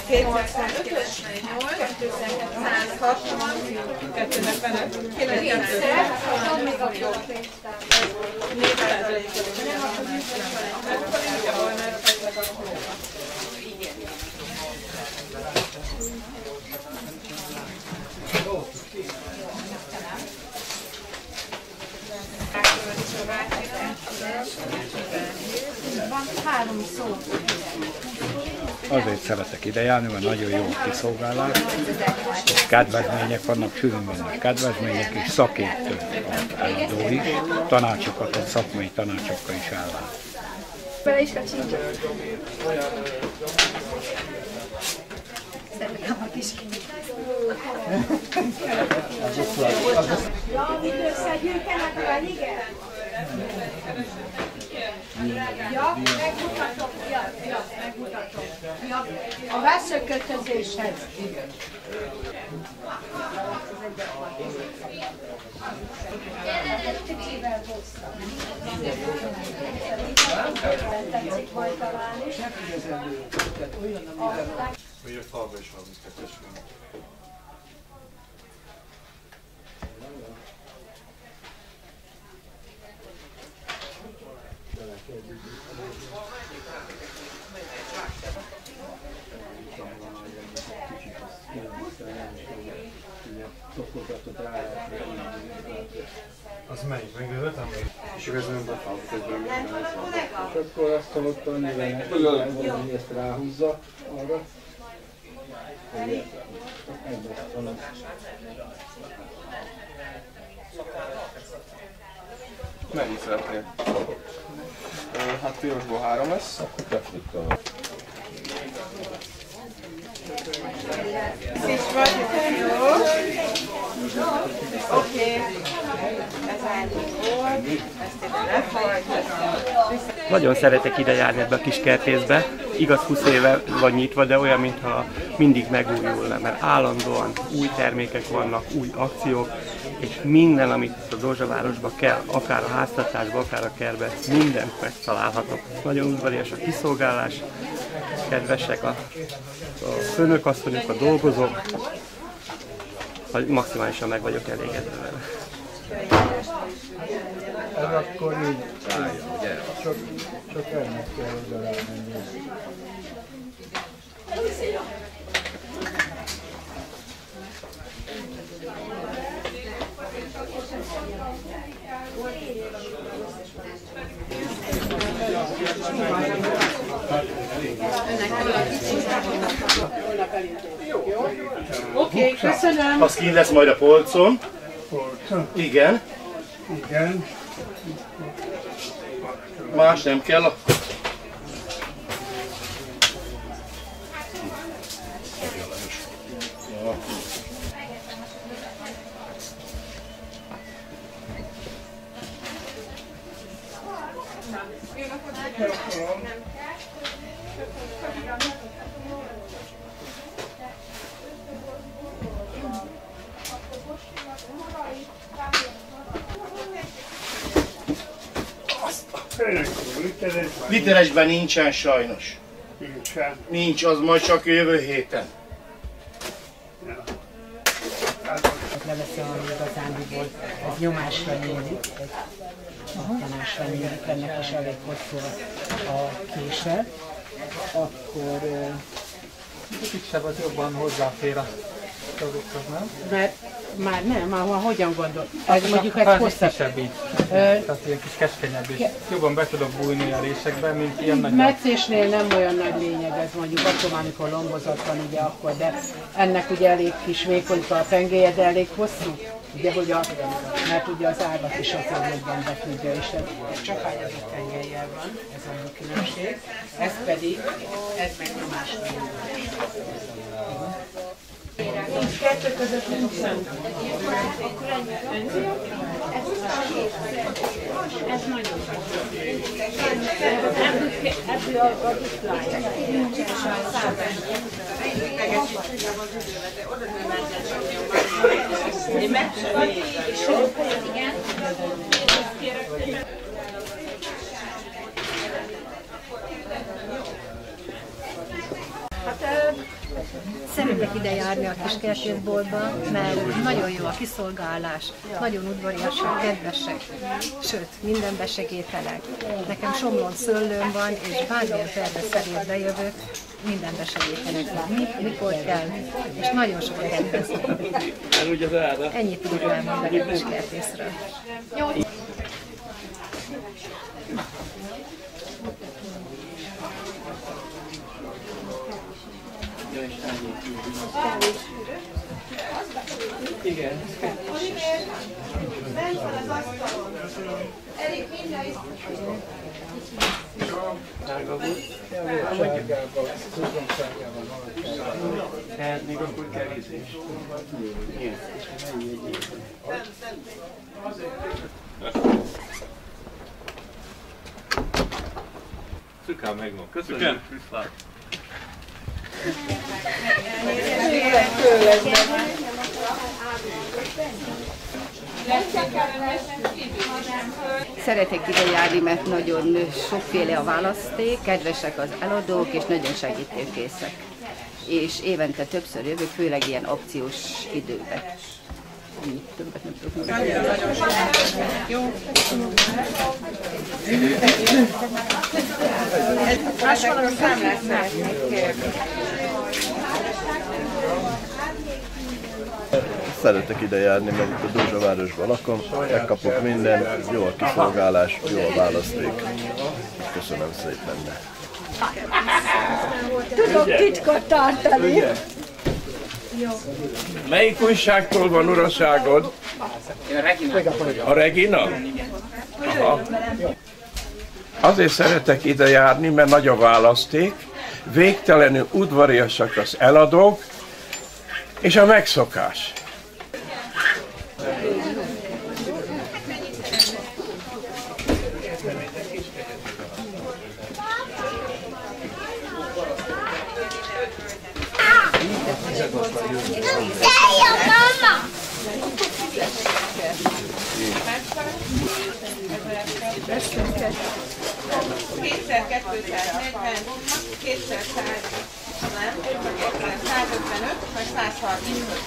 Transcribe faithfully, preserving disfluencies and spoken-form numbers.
kétszázötvenöt, százhatvan, kétszázhetvenöt, kilencszáz, négy százalékos. Van három szó. Azért szeretek ide járni, mert nagyon jó a kiszolgálás. Kedvezmények vannak, külön vannak kedvezmények, és szakértő eladó is, tanácsokat, a szakmai tanácsokkal is ellát. Bele is kacsincsok. Szeretem a kis kinyi. Ja, amit összegyűjtenek a igen? Ja, megmutatom, ja, ja, megmutatom. Ja, a veszőkötözéshez. Igen. Kicsivel hoztam. Tetszik majd találni. Vagy a falba is harminckettes van. Az melyik? Megőzöttem? És akkor ez nem befalt közben minden ez van. És akkor azt alatt a növenek, hogy ezt ráhúzza arra. Mennyit szeretnél? Hát pirosból három lesz. Akkor teflikkal. Szícs vagy, jó? Oké. Ez ennyi volt. Ezt ide lefolyt. Nagyon szeretek ide járni ebbe a kis kertészbe. Igaz, húsz éve van nyitva, de olyan, mintha mindig megújulna, mert állandóan új termékek vannak, új akciók, és minden, amit a Dózsavárosban kell, akár a háztartásban, akár a kertben, mindent megtalálhatok. Nagyon udvarias a kiszolgálás, kedvesek a, a főnökasszonyok, a dolgozók, maximálisan meg vagyok elégedve vele. Ez akkor így csak, csak ennek kell oda rámenni. Oké, köszönöm. Az kint lesz majd a polcon. Polcon? Igen. Igen. Más nem kell. A... Literesben nincsen sajnos. Nincsen. Nincs, az majd csak jövő héten. Leveszem, ami igazándiból ez nyomásra nyílik, egy pattanásra nyílik, ennek is elég hosszú a kése, akkor... Kisebb az jobban hozzáfér a dolgokhoz, nem? Mert már nem, már hogyan gondol? Ez Hát, mondjuk hát, egy ez hosszabb... kisebb így, tehát ilyen kis keskenyebb is. Jobban be tudok bújni a résekbe, mint ilyen nagy... Metszésnél nem olyan nagy lényeg ez, mondjuk akkor már, amikor lombozat van, ugye akkor, de ennek ugye elég kis vékonyka a pengéje, de elég hosszú. Ugye, hogy a, mert ugye az ágat is azért jobban be tudja, és ez csapányozott tengelyjel van, ez a különbség. Ez pedig, ez meg nyomásra nyílik. Kettő között nincsen. Akkor ennyi. Ez nagyon ebből a duplája. Nincsen a százas. Én megcsinálom. Igen. Hát ide járni a kiskertészboltba, mert nagyon jó a kiszolgálás, nagyon udvariasak, kedvesek, sőt, mindenbe segítenek. Nekem somlón szőlőm van, és bármilyen terve szerint bejövök, mindenbe segítenek, hogy mit, mikor kell, és nagyon sokat kedveznek. Ennyit tudok elmondani a kiskertészről. Igen. Tehát még akkor kerítés. Szükán megvan. Köszönjük. Szeretek ide járni, mert nagyon sokféle a választék, kedvesek az eladók, és nagyon segítőkészek. És évente többször jövök, főleg ilyen akciós időben. Ennyit többet nem tudok mondani. Jó. Hasonló számlát szeretnék kérni. Szeretek ide járni, mert itt a Dózsavárosban lakom, megkapok minden, jó a kiszolgálás, jó a választék. Köszönöm szépen. Tudok titkot tartani. Melyik újságtól van uraságod? A Regina. A Regina? Aha. Azért szeretek ide járni, mert nagy a választék, végtelenül udvariasak az eladók, és a megszokás. Kétszer kétszáznegyven, kétszer száz, nem, kétszer százötvenöt, vagy százharmincöt.